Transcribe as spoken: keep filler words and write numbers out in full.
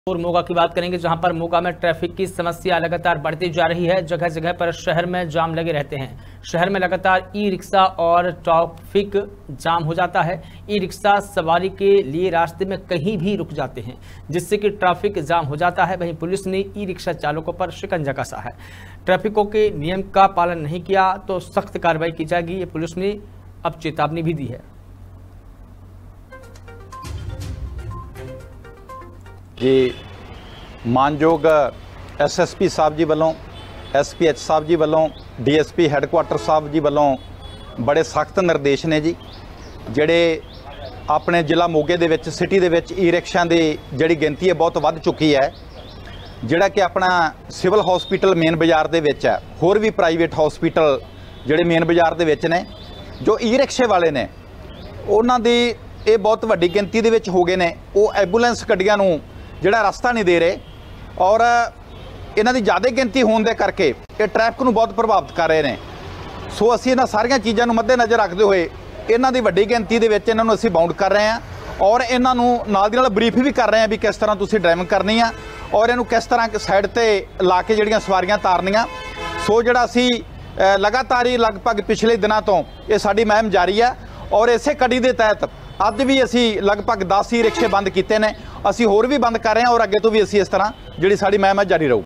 और मोगा की बात करेंगे, जहां पर मोगा में ट्रैफिक की समस्या लगातार बढ़ती जा रही है। जगह जगह पर शहर में जाम लगे रहते हैं। शहर में लगातार ई रिक्शा और ट्रैफिक जाम हो जाता है। ई रिक्शा सवारी के लिए रास्ते में कहीं भी रुक जाते हैं, जिससे कि ट्रैफिक जाम हो जाता है। वहीं पुलिस ने ई रिक्शा चालकों पर शिकंजा कसा है। ट्रैफिकों के नियम का पालन नहीं किया तो सख्त कार्रवाई की जाएगी, ये पुलिस ने अब चेतावनी भी दी है। जी मानयोग एस एस पी साहब जी वालों, एस पी एच साहब जी वालों, डी एस पी हैडकुआटर साहब जी वालों बड़े सख्त निर्देश ने जी, ਜਿਹੜੇ ਆਪਣੇ ਜ਼ਿਲ੍ਹਾ ਮੋਗੇ ਦੇ ਵਿੱਚ ਸਿਟੀ ਦੇ ਵਿੱਚ ਈ ਰਿਕਸ਼ਿਆਂ ਦੀ ਜਿਹੜੀ ਗਿਣਤੀ ਹੈ ਬਹੁਤ ਵੱਧ ਚੁੱਕੀ ਹੈ। ਜਿਹੜਾ ਕਿ ਆਪਣਾ ਸਿਵਲ ਹਸਪੀਟਲ ਮੇਨ ਬਾਜ਼ਾਰ ਦੇ ਵਿੱਚ ਹੈ, ਹੋਰ ਵੀ ਪ੍ਰਾਈਵੇਟ ਹਸਪੀਟਲ ਜਿਹੜੇ ਮੇਨ ਬਾਜ਼ਾਰ ਦੇ ਵਿੱਚ ਨੇ, ਜੋ ਈ ਰਿਕਸ਼ੇ ਵਾਲੇ ਨੇ ਉਹਨਾਂ ਦੀ ਇਹ ਬਹੁਤ ਵੱਡੀ ਗਿਣਤੀ ਦੇ ਵਿੱਚ ਹੋ ਗਏ ਨੇ। ਉਹ ਐਂਬੂਲੈਂਸ ਗੱਡੀਆਂ ਨੂੰ ਜਿਹੜਾ ਰਸਤਾ ਨਹੀਂ ਦੇ ਰਹੇ ਔਰ ਇਹਨਾਂ ਦੀ ਜ਼ਿਆਦਾ ਗਿਣਤੀ ਹੋਣ ਦੇ ਕਰਕੇ ਇਹ ਟ੍ਰੈਫਿਕ ਨੂੰ ਬਹੁਤ ਪ੍ਰਭਾਵਿਤ ਕਰ ਰਹੇ ਨੇ। ਸੋ ਅਸੀਂ ਇਹਨਾਂ ਸਾਰੀਆਂ ਚੀਜ਼ਾਂ ਨੂੰ ਮੱਦੇਨਜ਼ਰ ਰੱਖਦੇ ਹੋਏ ਇਹਨਾਂ ਦੀ ਵੱਡੀ ਗਿਣਤੀ ਦੇ ਵਿੱਚ ਇਹਨਾਂ ਨੂੰ ਅਸੀਂ ਬਾਉਂਡ ਕਰ ਰਹੇ ਹਾਂ ਔਰ ਇਹਨਾਂ ਨੂੰ ਨਾਲ ਦੀ ਨਾਲ ਬਰੀਫ ਵੀ ਕਰ ਰਹੇ ਹਾਂ ਵੀ ਕਿਸ ਤਰ੍ਹਾਂ ਤੁਸੀਂ ਡਰਾਈਵਿੰਗ ਕਰਨੀ ਆ ਔਰ ਇਹਨੂੰ ਕਿਸ ਤਰ੍ਹਾਂ ਸਾਈਡ ਤੇ ਲਾ ਕੇ ਜਿਹੜੀਆਂ ਸਵਾਰੀਆਂ ਤਾਰਨੀਆਂ। ਸੋ ਜਿਹੜਾ ਅਸੀਂ ਲਗਾਤਾਰ ਹੀ ਲਗਭਗ ਪਿਛਲੇ ਦਿਨਾਂ ਤੋਂ ਇਹ ਸਾਡੀ ਮੁਹਿੰਮ ਜਾਰੀ ਆ ਔਰ ਇਸੇ ਕੜੀ ਦੇ ਤਹਿਤ ਅੱਜ ਵੀ ਅਸੀਂ ਲਗਭਗ ਦਸ ਹੀ ਰਿਕਸ਼ੇ ਬੰਦ ਕੀਤੇ ਨੇ। ਅਸੀਂ ਹੋਰ ਵੀ ਬੰਦ ਕਰ ਰਹੇ ਹਾਂ ਔਰ ਅੱਗੇ ਤੋਂ ਵੀ ਅਸੀਂ ਇਸ ਤਰ੍ਹਾਂ ਜਿਹੜੀ ਸਾਡੀ ਮੁਹਿੰਮ ਜਾਰੀ ਰਹੂ।